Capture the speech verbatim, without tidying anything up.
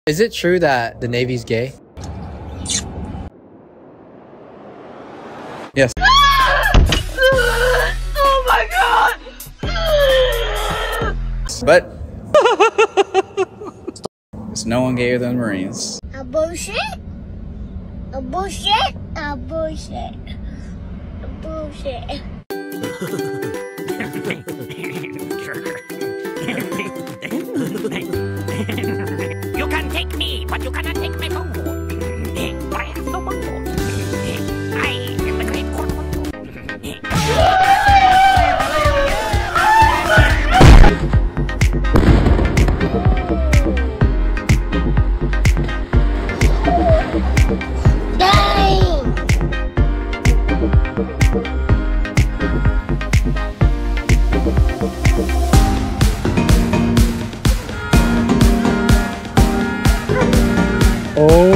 Is it true that the Navy's gay? Yes. Oh my god! But there's no one gayer than Marines. A bullshit? A bullshit? A bullshit. A bullshit. You can take me, but you cannot take my phone. But I have no phone. I am the great corn. Oh.